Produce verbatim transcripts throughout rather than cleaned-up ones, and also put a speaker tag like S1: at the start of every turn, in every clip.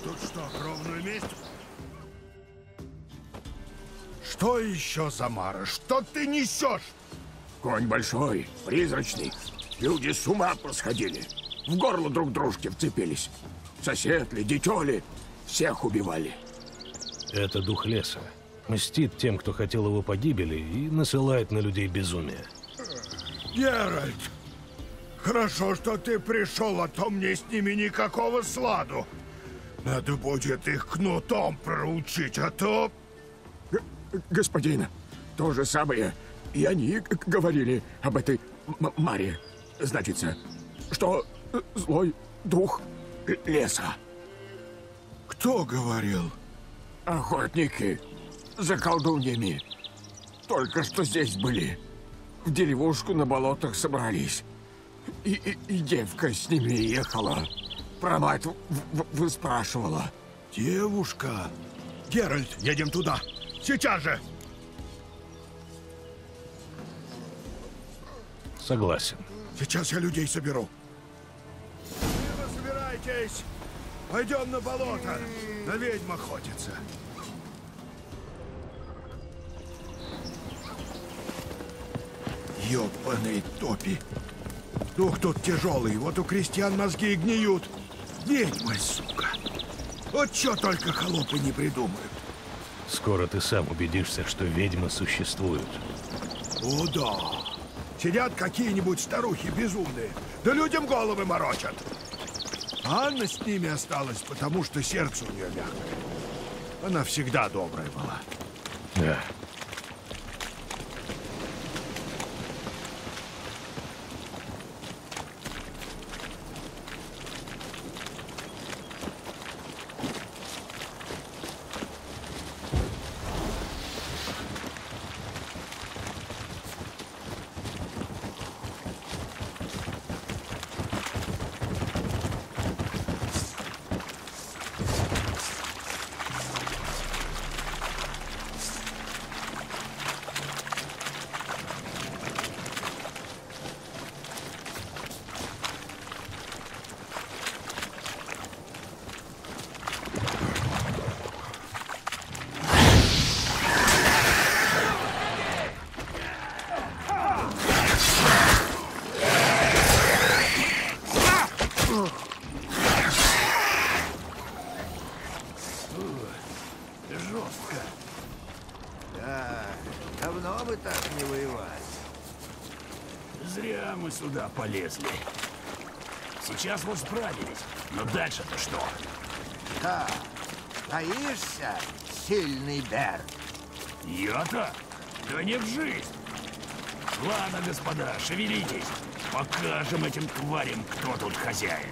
S1: тут что, кровную месть? Что еще за мара? Что ты несешь?
S2: Конь большой, призрачный. Люди с ума посходили. В горло друг дружке вцепились. Сосед ли, дитё ли, всех убивали.
S3: Это дух леса. Мстит тем, кто хотел его погибели, и насылает на людей безумие.
S1: Геральт, хорошо, что ты пришел, а то мне с ними никакого сладу. Надо будет их кнутом проучить, а то...
S2: Г господин, то же самое и они говорили об этой м Маре. Значится, что злой дух леса.
S1: Кто говорил?
S2: Охотники за колдуньями. Только что здесь были. В деревушку на болотах собрались. И, и, и девка с ними ехала. Про мать выспрашивала.
S1: Девушка? Геральт, едем туда. Сейчас же!
S3: Согласен.
S1: Сейчас я людей соберу. Вы собирайтесь. Пойдем на болото. На ведьм охотиться. Ёбаные топи. Дух тут тяжелый, вот у крестьян мозги и гниют. Ведьма, сука. Вот что только холопы не придумают.
S3: Скоро ты сам убедишься, что ведьмы существуют.
S1: О, да. Сидят какие-нибудь старухи безумные, да людям головы морочат. Анна с ними осталась, потому что сердце у нее мягкое. Она всегда добрая была.
S3: Да.
S4: Жестко. Да, давно бы так не воевать.
S5: Зря мы сюда полезли. Сейчас вот справились, но дальше-то что?
S4: Да, боишься, сильный Бер?
S5: Я-то? Да не в жизнь. Ладно, господа, шевелитесь. Покажем этим тварям, кто тут хозяин.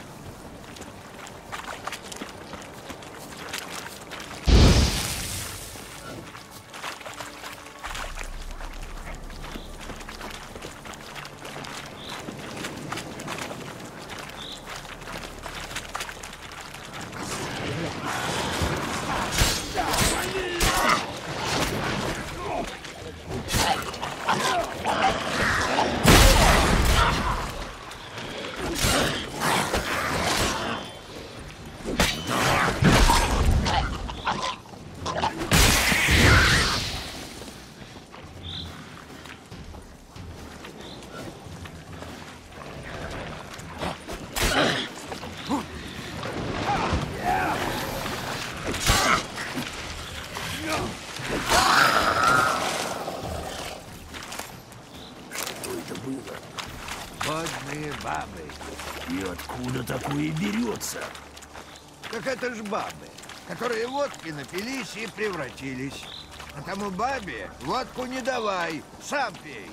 S4: Водные бабы.
S5: И откуда такое берется?
S4: Так это ж бабы, которые водки напились и превратились. А тому бабе водку не давай, сам пей.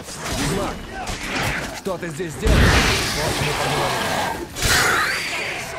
S6: Что ты здесь делаешь?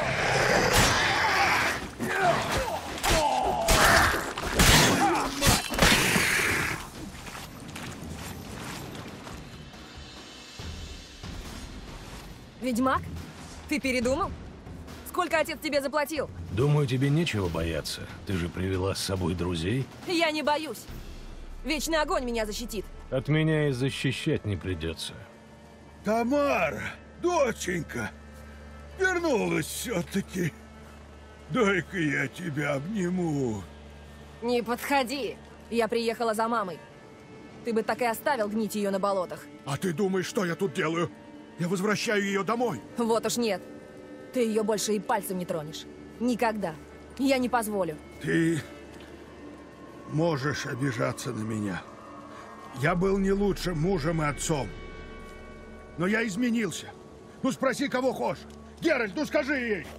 S6: Ведьмак? Ты передумал? Сколько отец тебе заплатил?
S3: Думаю, тебе нечего бояться. Ты же привела с собой друзей.
S6: Я не боюсь. Вечный огонь меня защитит.
S3: От меня и защищать не придется.
S1: Тамара, доченька, вернулась все-таки. Дай-ка я тебя обниму.
S6: Не подходи. Я приехала за мамой. Ты бы так и оставил гнить ее на болотах.
S1: А ты думаешь, что я тут делаю? Я возвращаю ее домой.
S6: Вот уж нет. Ты ее больше и пальцем не тронешь. Никогда. Я не позволю.
S1: Ты можешь обижаться на меня. Я был не лучшим мужем и отцом. Но я изменился. Ну спроси, кого хочешь. Геральт, ну скажи ей.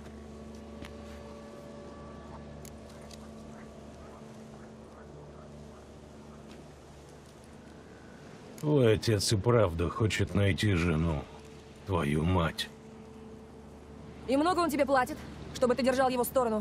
S3: Твой отец и правда хочет найти жену. Твою мать.
S6: И много он тебе платит, чтобы ты держал его сторону?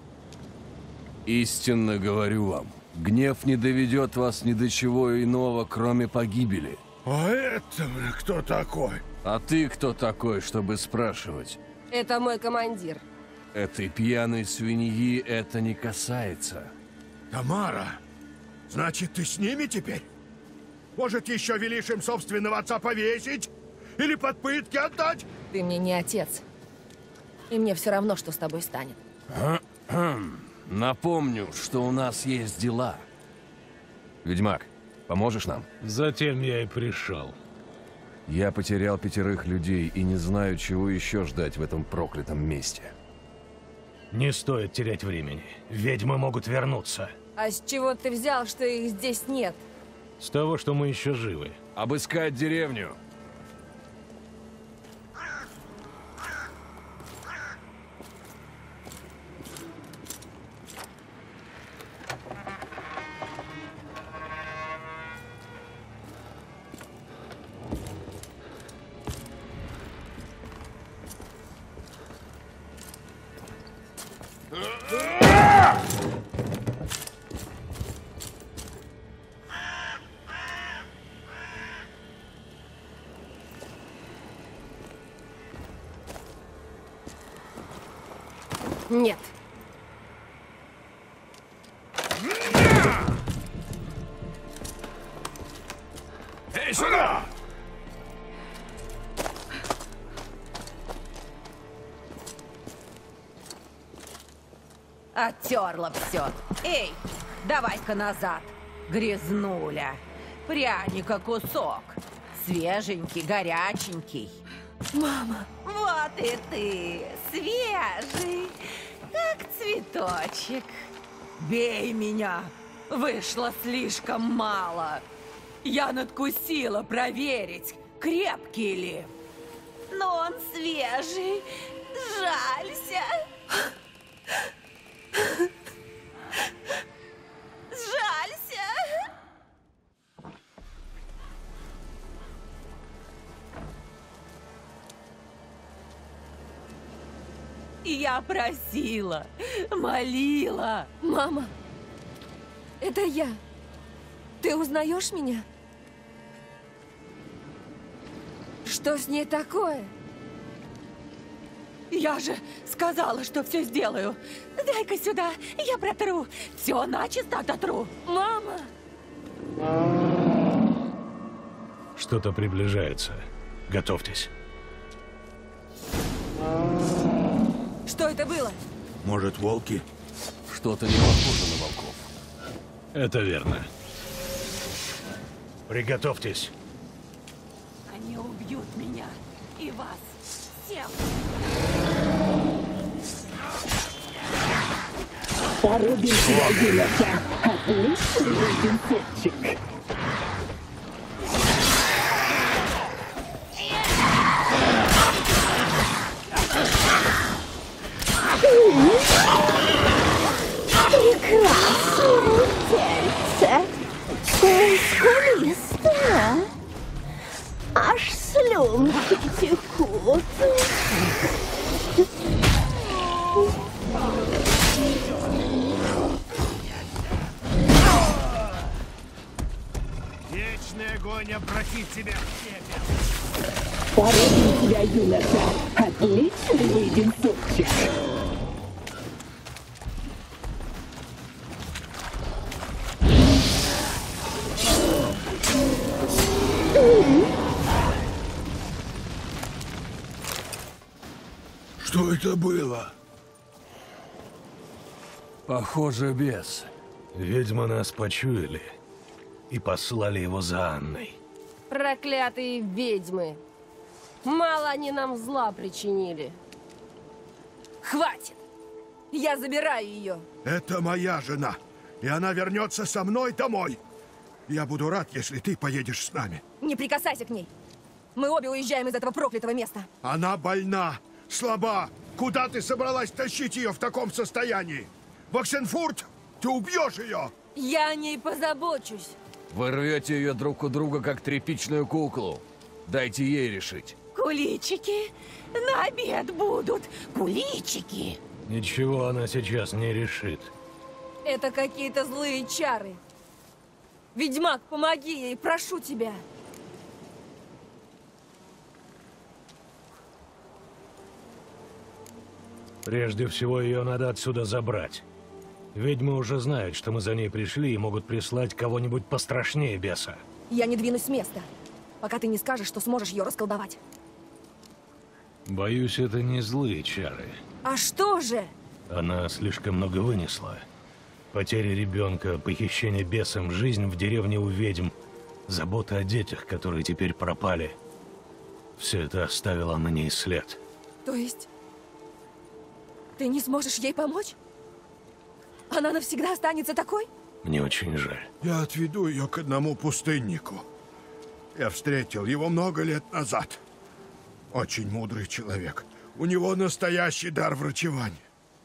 S7: Истинно говорю вам, гнев не доведет вас ни до чего иного, кроме погибели.
S1: А это кто такой?
S7: А ты кто такой, чтобы спрашивать?
S6: Это мой командир.
S7: Этой пьяной свиньи это не касается.
S1: Тамара, значит, ты с ними теперь? Может, еще велишь им собственного отца повесить? Или под пытки отдать?
S6: Ты мне не отец. И мне все равно, что с тобой станет.
S7: Напомню, что у нас есть дела. Ведьмак, поможешь нам?
S3: Затем я и пришел.
S7: Я потерял пятерых людей и не знаю, чего еще ждать в этом проклятом месте.
S3: Не стоит терять времени. Ведьмы могут вернуться.
S6: А с чего ты взял, что их здесь нет?
S3: С того, что мы еще живы.
S7: Обыскать деревню.
S6: Нет.
S2: Эй, сюда!
S8: Оттерла все. Эй, давай-ка назад. Грязнуля. Пряника кусок. Свеженький, горяченький.
S6: Мама.
S8: Вот и ты. Свежий. Как цветочек. Бей меня. Вышло слишком мало. Я надкусила проверить, крепкий ли. Но он свежий. Жалься. Жалься. Я просила, молила.
S6: Мама, это я. Ты узнаешь меня? Что с ней такое?
S8: Я же сказала, что все сделаю. Дай-ка сюда, я протру. Все начисто ототру.
S6: Мама!
S3: Что-то приближается. Готовьтесь.
S6: Что это было?
S1: Может, волки?
S7: Что-то не похоже на волков.
S3: Это верно. Приготовьтесь.
S8: Они убьют меня и вас всех.
S9: Порубим тебя, Юлька. Отличный дезинфекчик. Прекрасное тельце. Мускулистое. Аж слюнки текут.
S1: Вечный огонь обратит тебя в пепел.
S9: Порубим тебя, юноша. Отличный поединцовчик.
S1: Что это было?
S7: Похоже, бес.
S3: Ведьмы нас почуяли и послали его за Анной.
S6: Проклятые ведьмы. Мало они нам зла причинили. Хватит! Я забираю ее.
S1: Это моя жена, и она вернется со мной домой. Я буду рад, если ты поедешь с нами.
S6: Не прикасайся к ней. Мы обе уезжаем из этого проклятого места.
S1: Она больна, слаба. Куда ты собралась тащить ее в таком состоянии? В Оксенфурт? Ты убьешь ее!
S6: Я о ней позабочусь.
S7: Вы рвете ее друг у друга, как тряпичную куклу. Дайте ей решить.
S8: Куличики на обед будут. Куличики.
S3: Ничего она сейчас не решит.
S6: Это какие-то злые чары. Ведьмак, помоги ей, прошу тебя.
S3: Прежде всего, ее надо отсюда забрать. Ведьмы уже знают, что мы за ней пришли и могут прислать кого-нибудь пострашнее беса.
S6: Я не двинусь с места, пока ты не скажешь, что сможешь ее расколдовать.
S3: Боюсь, это не злые чары.
S6: А что же?
S3: Она слишком много вынесла. Потеря ребенка, похищение бесом, жизнь в деревне у ведьм, забота о детях, которые теперь пропали. Все это оставило на ней след.
S6: То есть ты не сможешь ей помочь? Она навсегда останется такой?
S3: Мне очень жаль.
S1: Я отведу ее к одному пустыннику. Я встретил его много лет назад. Очень мудрый человек. У него настоящий дар врачевания.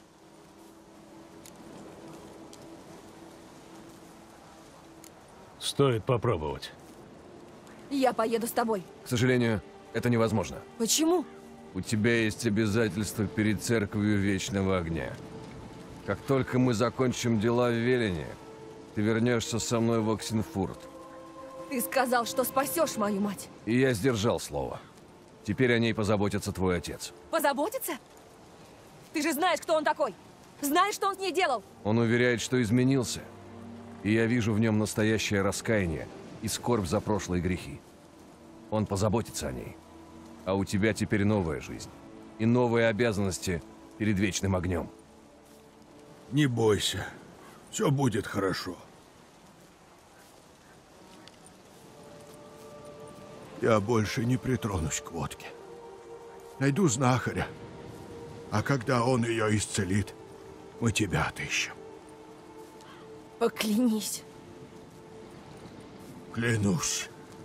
S3: Стоит попробовать.
S6: Я поеду с тобой.
S7: К сожалению, это невозможно.
S6: Почему?
S7: У тебя есть обязательства перед Церковью Вечного Огня. Как только мы закончим дела в Велине, ты вернешься со мной в Оксенфурт.
S6: Ты сказал, что спасешь мою мать.
S7: И я сдержал слово. Теперь о ней позаботится твой отец.
S6: Позаботиться? Ты же знаешь, кто он такой. Знаешь, что он с ней делал?
S7: Он уверяет, что изменился. И я вижу в нем настоящее раскаяние и скорбь за прошлые грехи. Он позаботится о ней. А у тебя теперь новая жизнь. И новые обязанности перед Вечным Огнем.
S1: Не бойся. Все будет хорошо. Я больше не притронусь к водке. Найду знахаря. А когда он ее исцелит, мы тебя отыщем.
S6: Поклянись.
S1: Клянусь.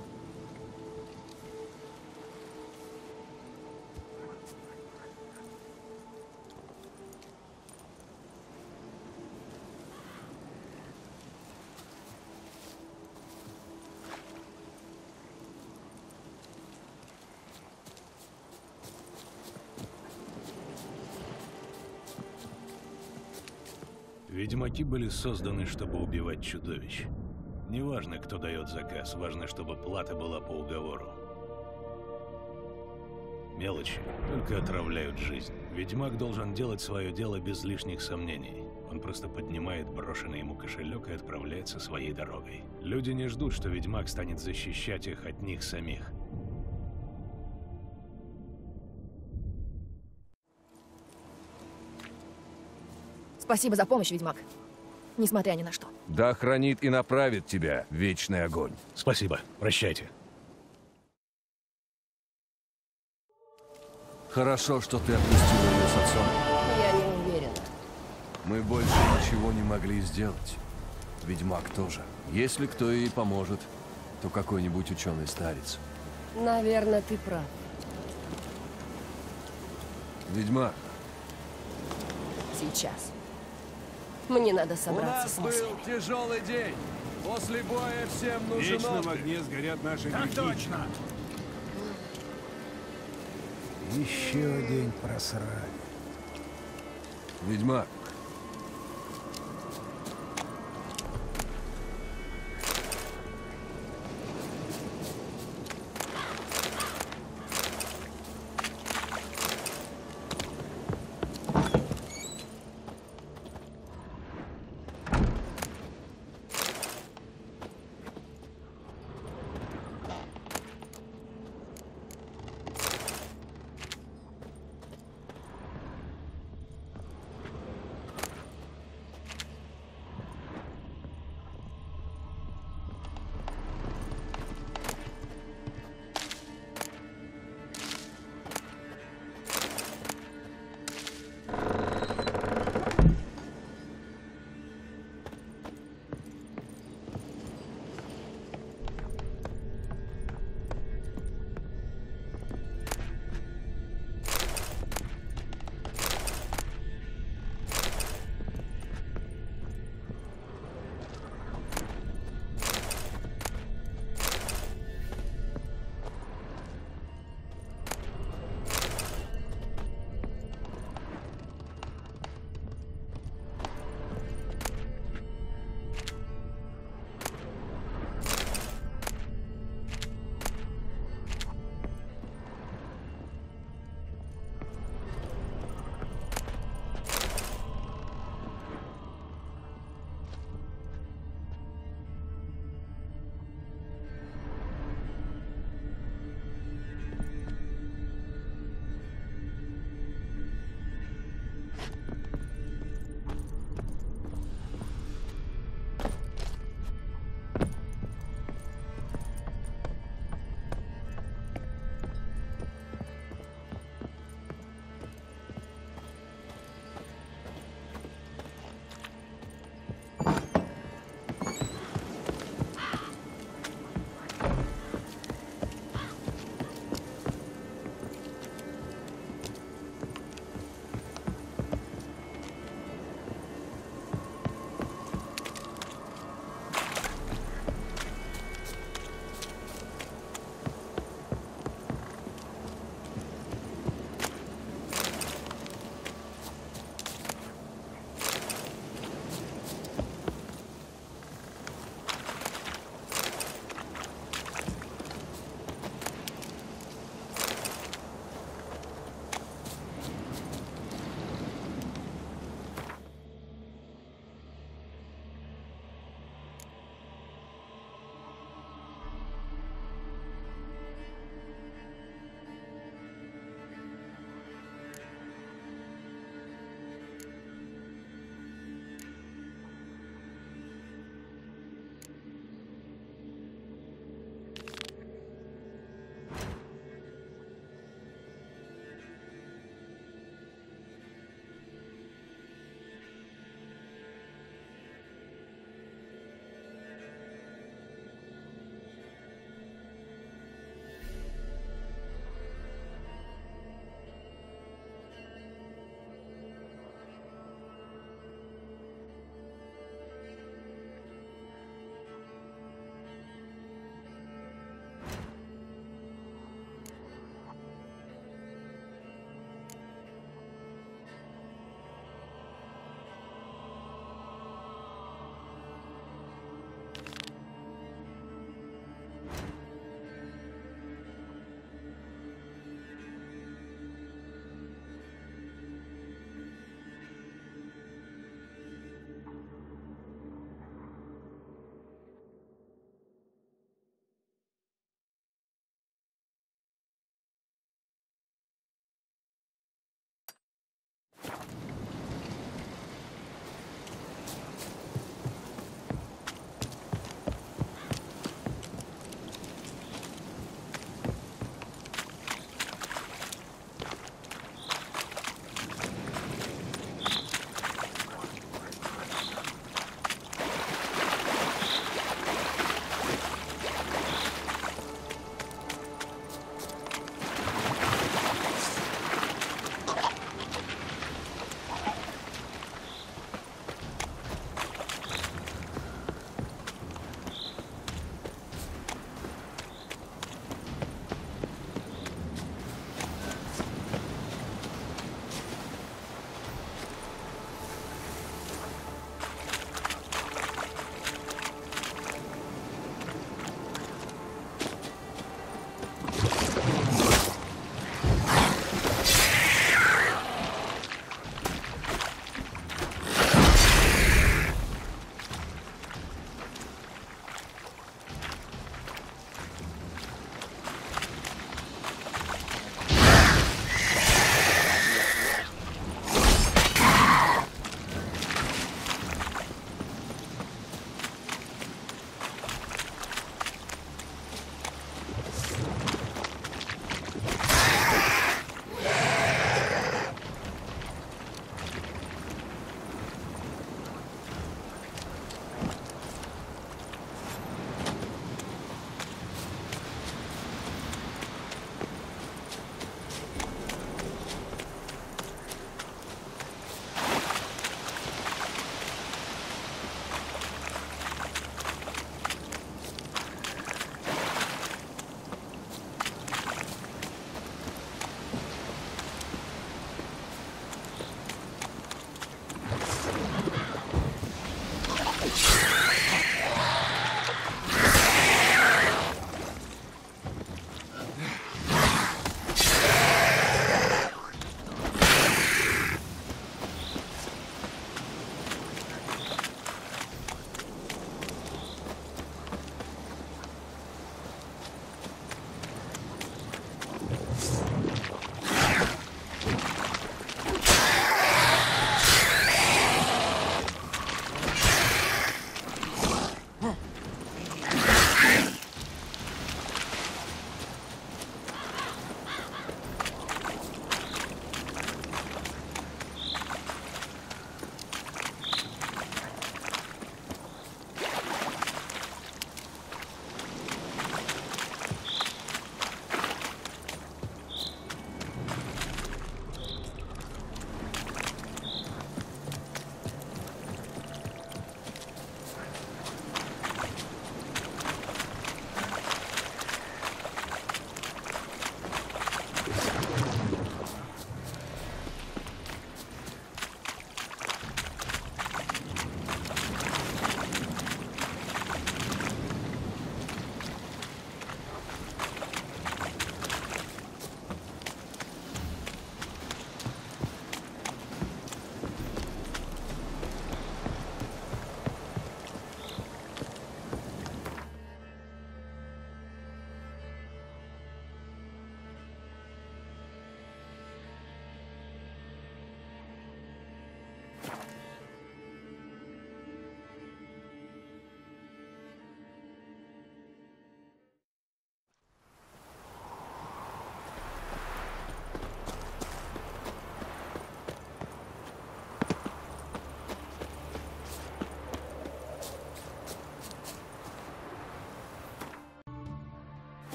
S3: Ведьмаки были созданы, чтобы убивать чудовищ. Неважно, кто дает заказ, важно, чтобы плата была по уговору. Мелочи только отравляют жизнь. Ведьмак должен делать свое дело без лишних сомнений. Он просто поднимает брошенный ему кошелек и отправляется своей дорогой. Люди не ждут, что ведьмак станет защищать их от них самих.
S6: Спасибо за помощь, ведьмак. Несмотря ни на что.
S7: Да хранит и направит тебя Вечный Огонь.
S3: Спасибо. Прощайте.
S7: Хорошо, что ты отпустила ее с отцом.
S6: Я не уверена.
S7: Мы больше ничего не могли сделать. Ведьмак тоже. Если кто ей поможет, то какой-нибудь ученый старец.
S6: Наверное, ты прав.
S7: Ведьмак.
S6: Сейчас. Мне надо собраться с мыслями.
S7: тяжелый день. После боя всем
S10: В Вечном Огне сгорят наши
S5: Так
S10: грехи.
S5: точно.
S10: Еще день просрали.
S7: Ведьмак.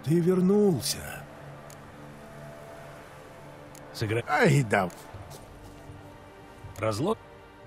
S10: Ты вернулся.
S3: Сыграй.
S10: Ай, да.
S3: Разлог?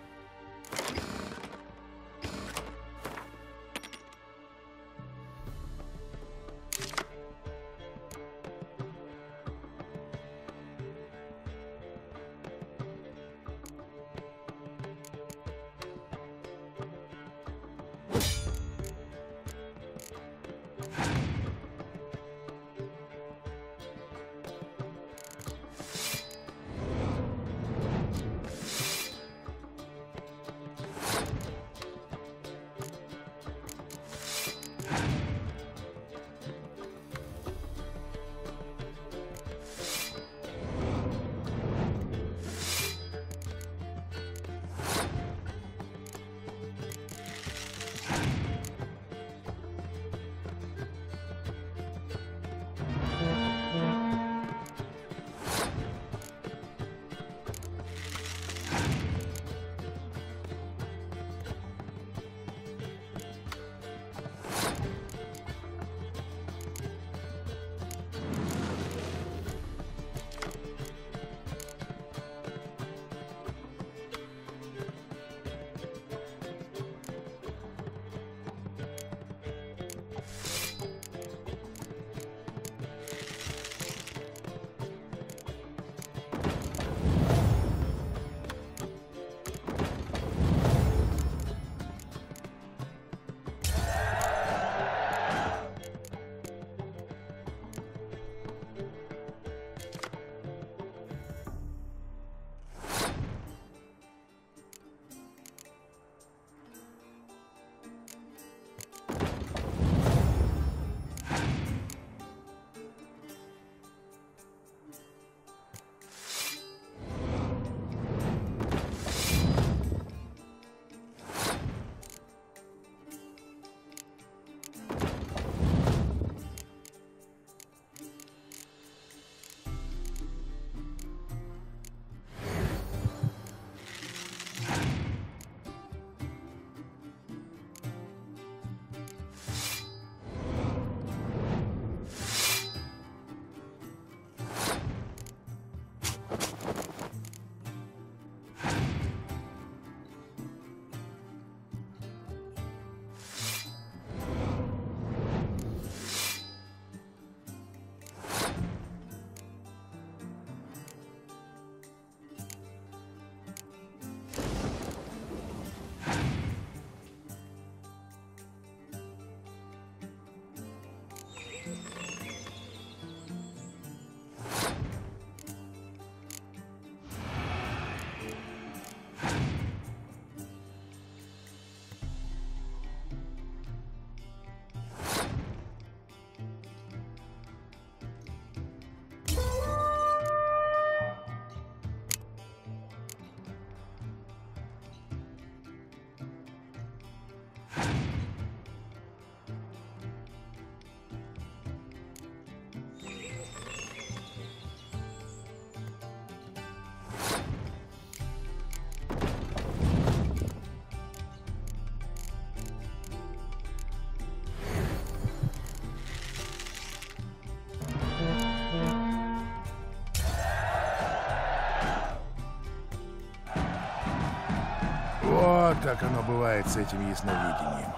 S10: Вот как оно бывает с этим ясновидением.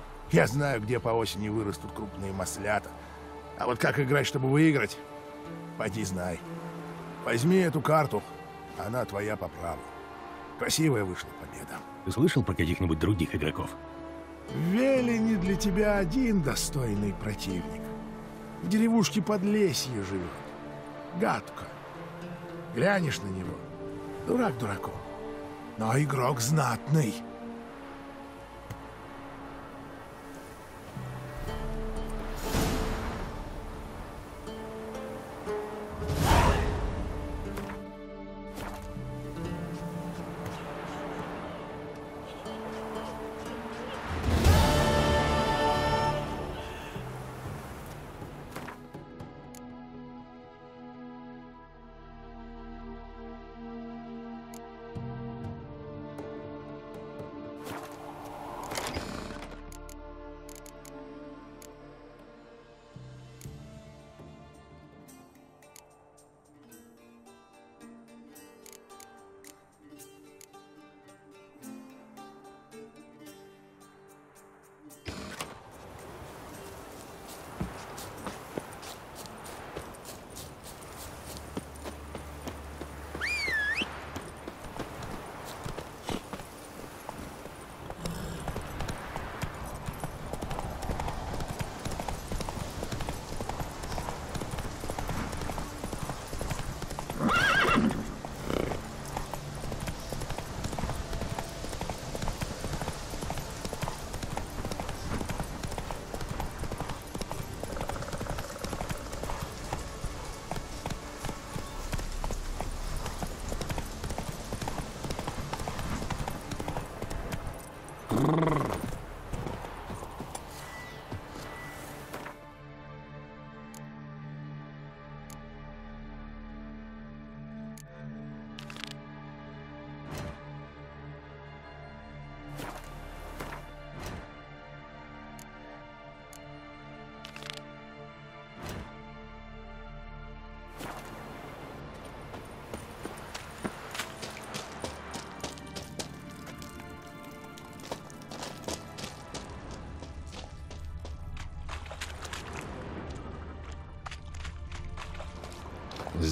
S10: Я знаю, где по осени вырастут крупные маслята. А вот как играть, чтобы выиграть, поди знай. Возьми эту карту, она твоя по праву. Красивая вышла победа.
S3: Ты слышал про каких-нибудь других игроков?
S10: В Веле не для тебя один достойный противник. В деревушке Подлесье живет. Гадко. Глянешь на него, дурак дураком. Но игрок знатный.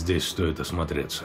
S3: Здесь стоит осмотреться.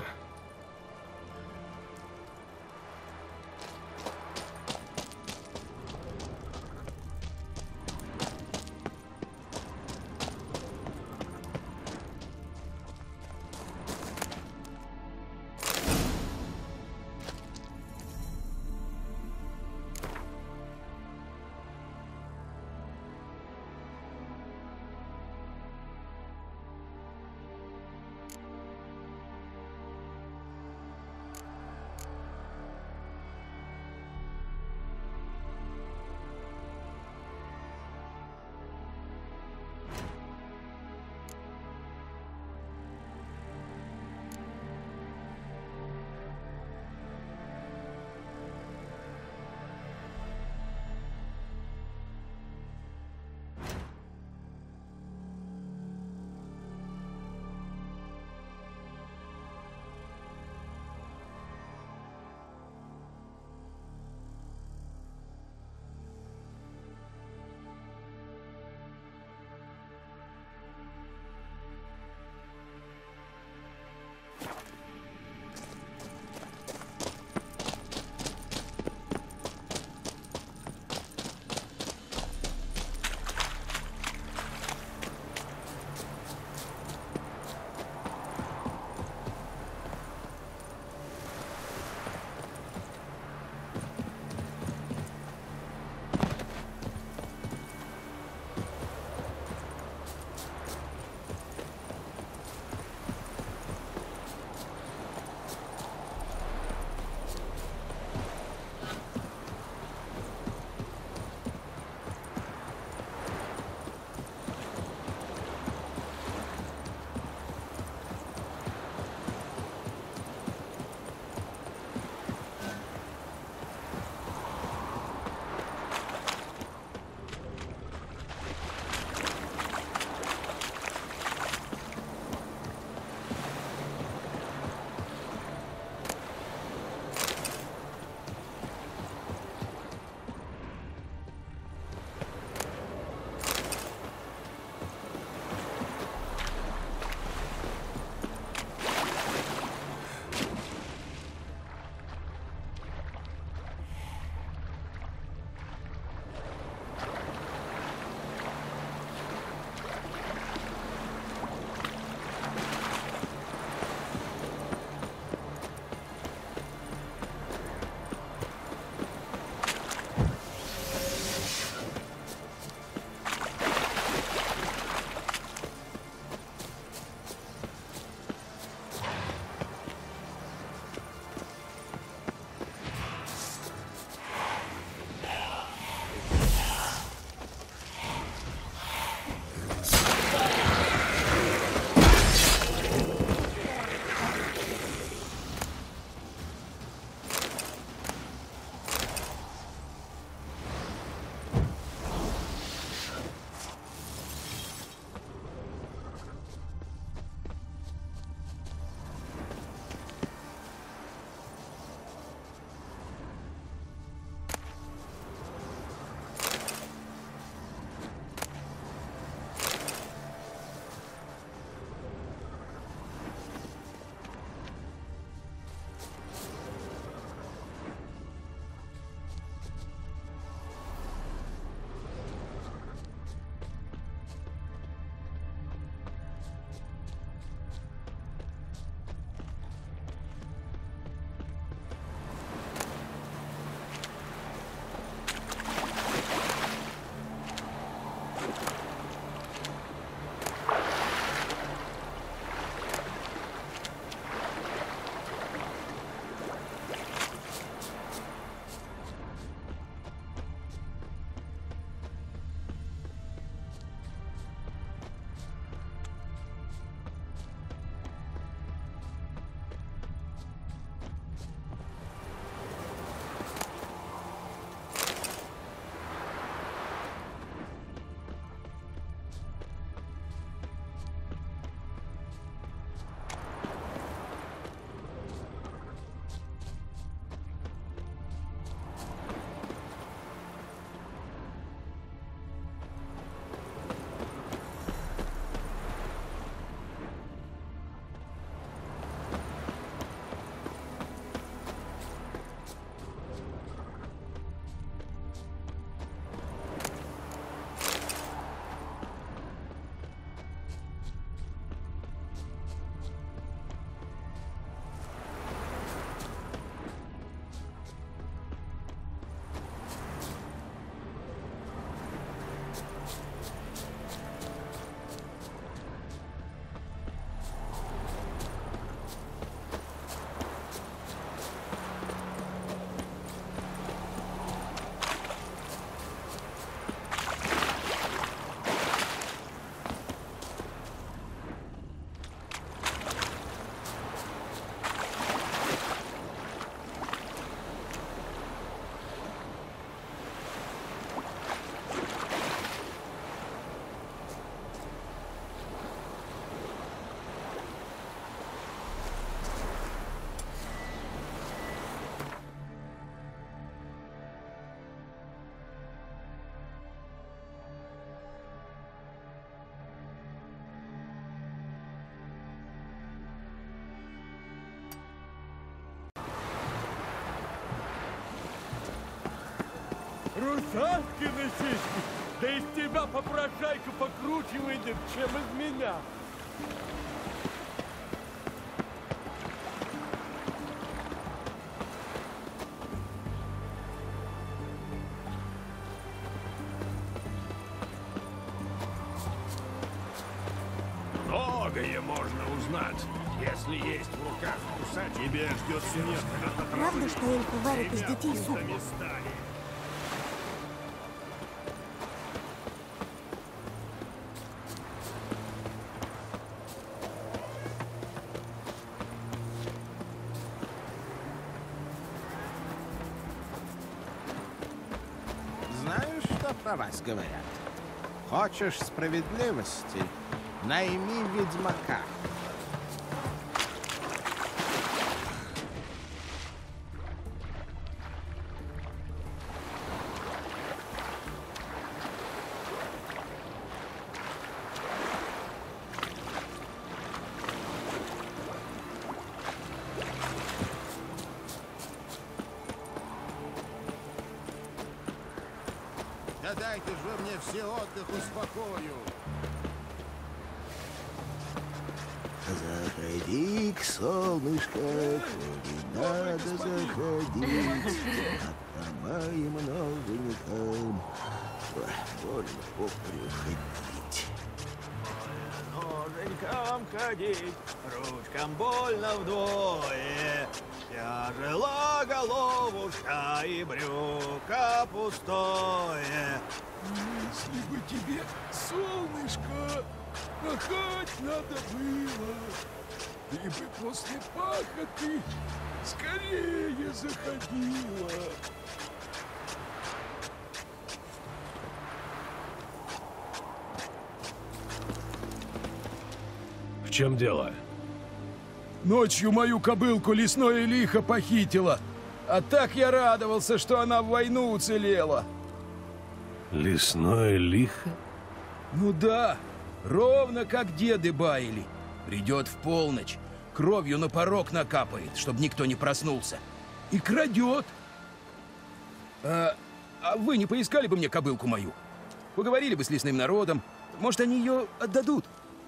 S11: Русалки сиськи. Да из тебя попрошайка покруче выйдет, чем из меня.
S5: Многое можно узнать, если есть в руках кусать. Тебя ждет смерть.
S12: Правда, что эльфы варят из детей суп?
S13: Знаешь, что про вас говорят? Хочешь справедливости? Найми ведьмака.
S14: Да дайте же вы мне все отдых успокою.
S15: Заходи к солнышко, коли надо заходить, а по моим новенькам больно поприходить.
S16: Ноженькам ходить, ручкам больно вдвое, тяжела головушка и брюка пустое.
S1: Если бы тебе, солнышко, пахать надо было, ты бы после пахоты скорее заходила.
S3: В чем дело?
S11: Ночью мою кобылку лесное лихо похитило. А так я радовался, что она в войну уцелела.
S3: Лесное лихо?
S11: Ну да, ровно как деды баяли. Придет в полночь, кровью на порог накапает, чтобы никто не проснулся. И крадет. А, а вы не поискали бы мне кобылку мою? Поговорили бы с лесным народом. Может, они ее отдадут?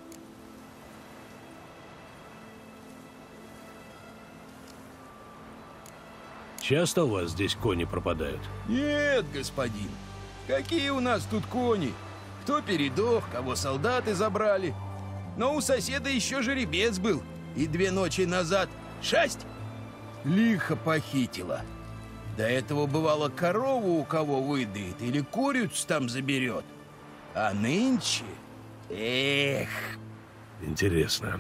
S3: Часто у вас здесь кони пропадают?
S11: Нет, господин. Какие у нас тут кони? Кто передох, кого солдаты забрали. Но у соседа еще жеребец был. И две ночи назад шесть лихо похитила. До этого бывало корову у кого выдает или курицу там заберет. А нынче... Эх...
S3: Интересно.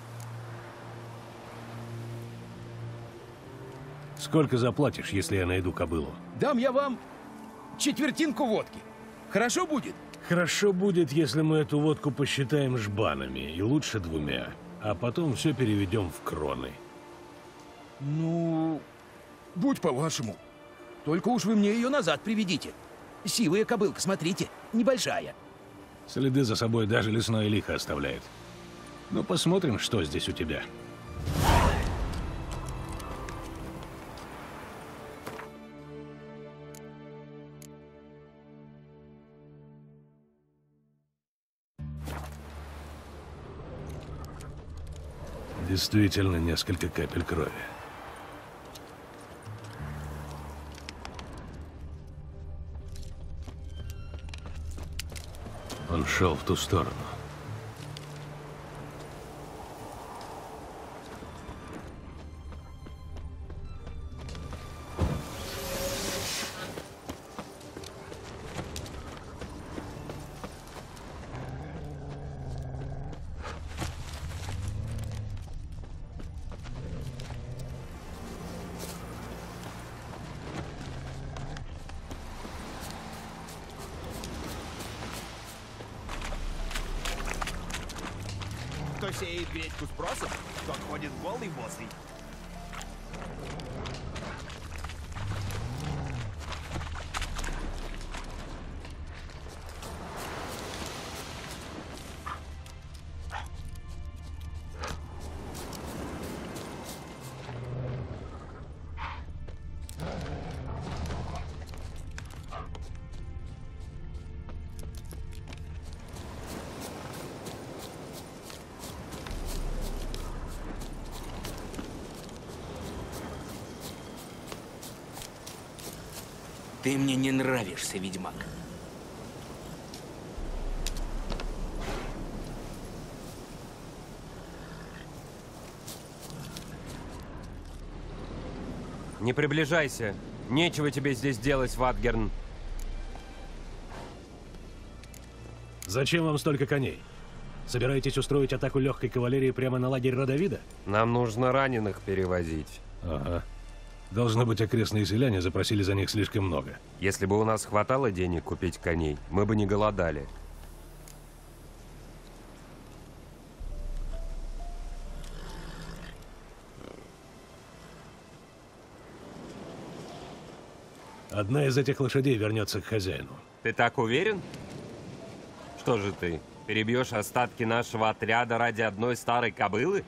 S3: Сколько заплатишь, если я найду кобылу?
S11: Дам я вам четвертинку водки. Хорошо будет?
S3: Хорошо будет, если мы эту водку посчитаем жбанами, и лучше двумя. А потом все переведем в кроны.
S11: Ну, будь по-вашему. Только уж вы мне ее назад приведите. Сивая кобылка, смотрите, небольшая.
S3: Следы за собой даже лесное лихо оставляет. Ну, посмотрим, что здесь у тебя. Действительно, несколько капель крови. Он шел в ту сторону.
S16: Кто сеет гречку спросом, тот ходит голый босый.
S17: Ты мне не нравишься, ведьмак.
S18: Не приближайся. Нечего тебе здесь делать, Ватгерн.
S3: Зачем вам столько коней? Собираетесь устроить атаку легкой кавалерии прямо на лагерь Родовида?
S18: Нам нужно раненых перевозить.
S3: Ага. Должно быть, окрестные селяне запросили за них слишком много.
S18: Если бы у нас хватало денег купить коней, мы бы не голодали.
S3: Одна из этих лошадей вернется к хозяину.
S18: Ты так уверен? Что же ты, перебьешь остатки нашего отряда ради одной старой кобылы?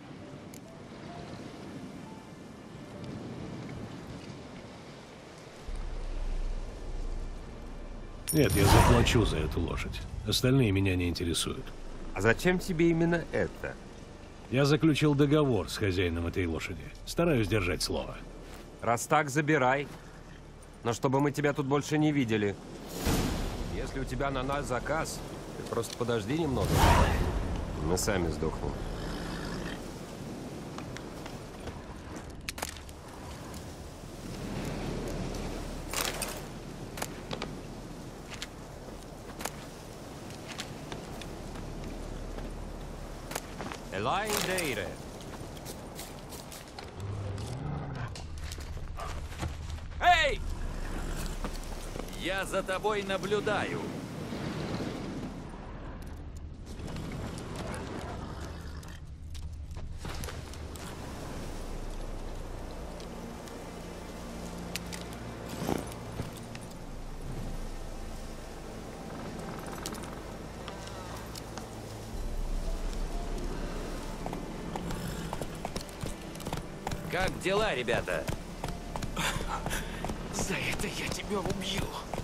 S3: Нет, я заплачу за эту лошадь. Остальные меня не интересуют.
S18: А зачем тебе именно это?
S3: Я заключил договор с хозяином этой лошади. Стараюсь держать слово.
S18: Раз так, забирай. Но чтобы мы тебя тут больше не видели. Если у тебя на нас заказ, ты просто подожди немного. Мы сами сдохнем. Элайн Дейре.
S19: Эй! Я за тобой наблюдаю. Как дела, ребята?
S17: За это я тебя убью.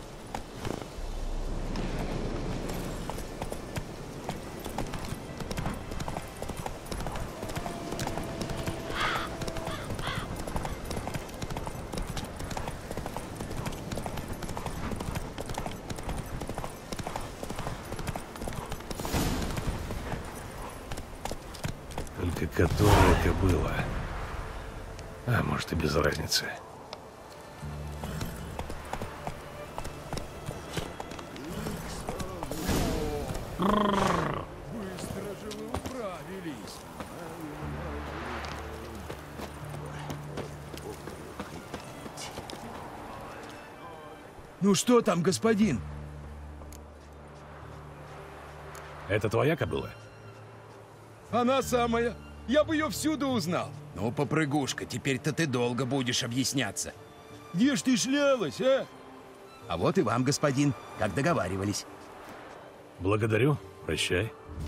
S3: Только которая кобыла. А может, и без разницы.
S10: Быстро же вы управились.
S11: Ну что там, господин?
S3: Это твоя кобыла?
S11: Она самая. Я бы ее всюду узнал. Ну, попрыгушка, теперь-то ты долго будешь объясняться. Где ж ты шлялась, а? А вот и вам, господин, как договаривались.
S3: Благодарю. Прощай.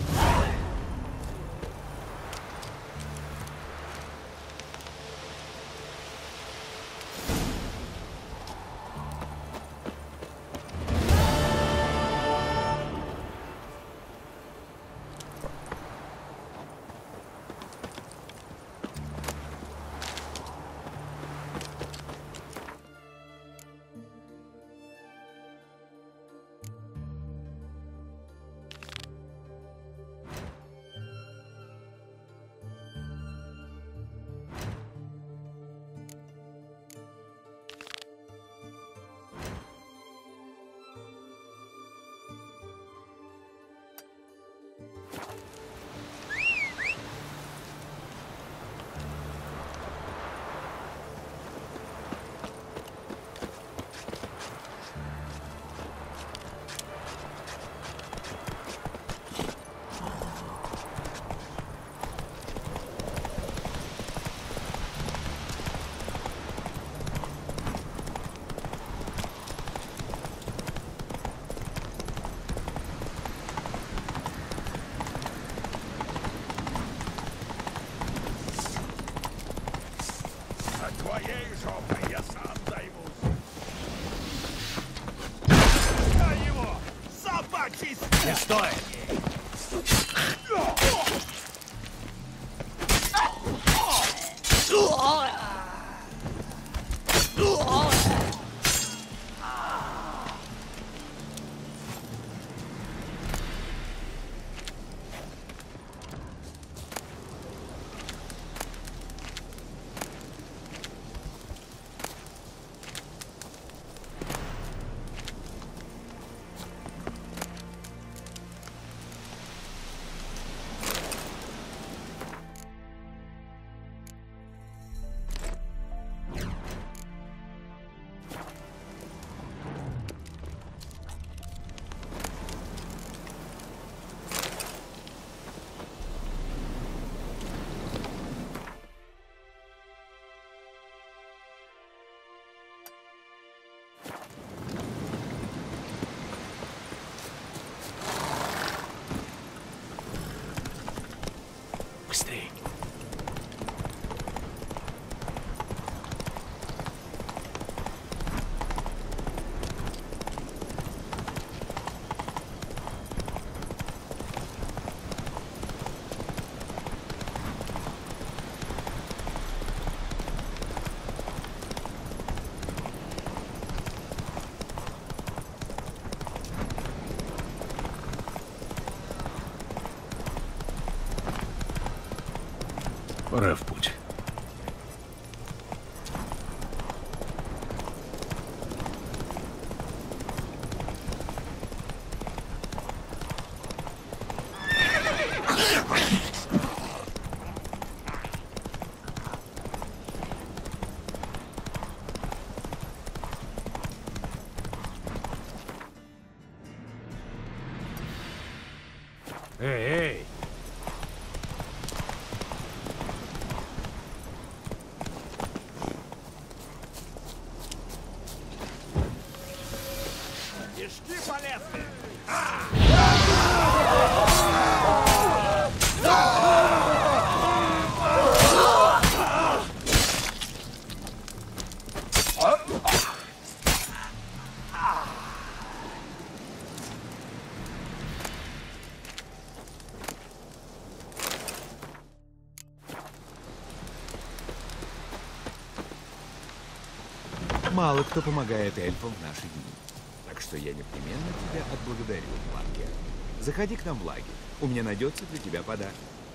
S1: Твоей жопой я сам займусь. Я его! Собачий!
S5: Не стой!
S3: Пора в путь.
S5: Эй, эй!
S16: Кишки полезли!
S20: Мало кто помогает эльфам в наши дни. Так что я непременно тебя отблагодарю, Ланге. Заходи к нам в лагерь. У меня найдется для тебя подарок.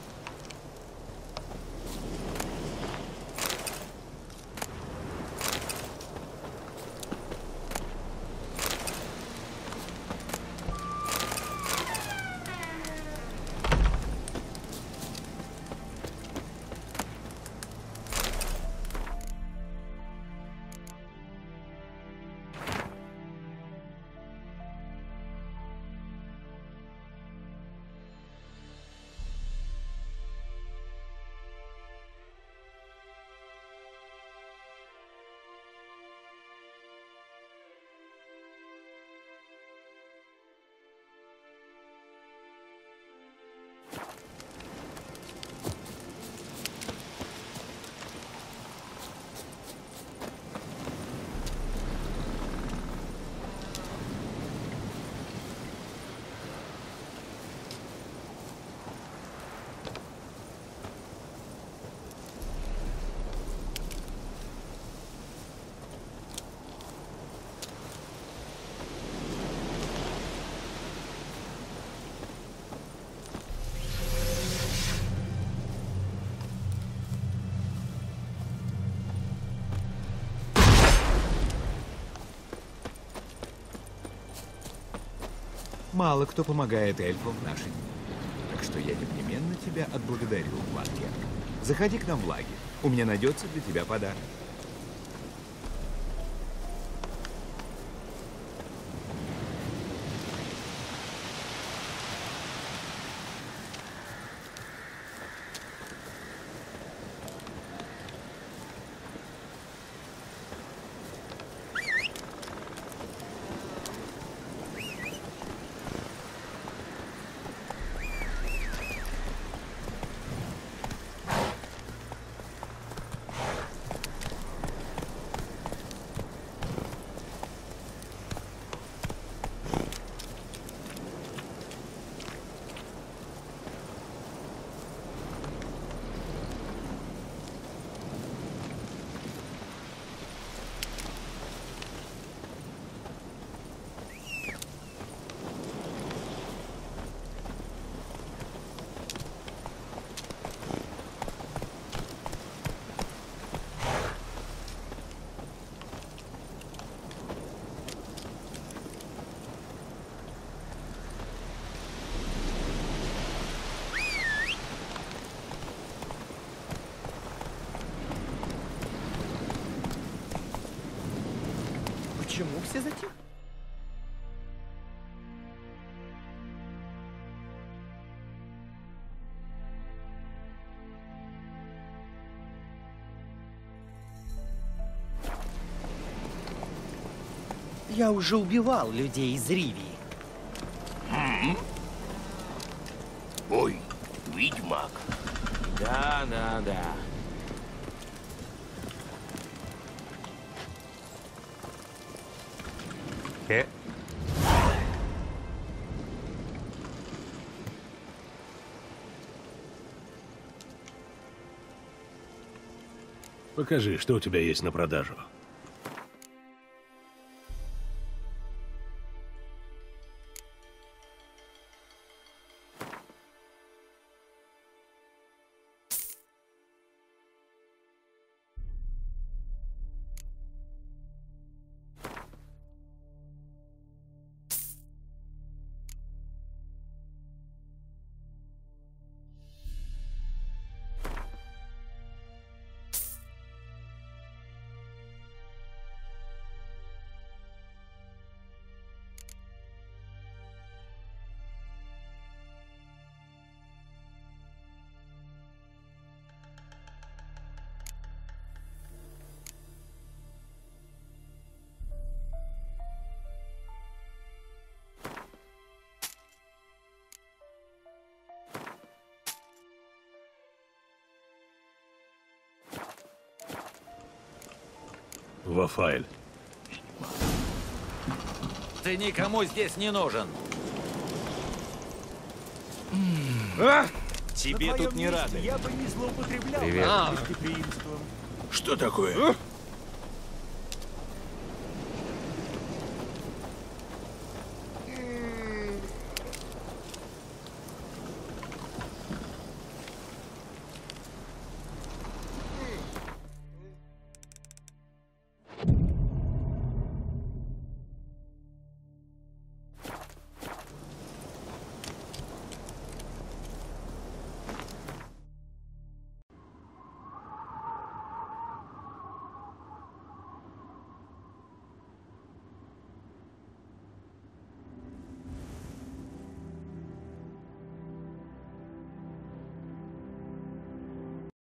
S20: Мало кто помогает эльфам в наши дни. Так что я непременно тебя отблагодарю, Ланге. Заходи к нам в лагерь. У меня найдется для тебя подарок.
S17: Почему все затихли? Я уже убивал людей из Ривии.
S15: М? Ой, ведьмак.
S17: Да, да, да.
S18: Э?
S3: Покажи, что у тебя есть на продажу. Вафаэль.
S19: Ты никому здесь не нужен.
S16: А?
S5: Тебе тут не рады.
S16: Я бы не злоупотреблял
S18: Привет.
S16: гостеприимством.
S10: Что такое?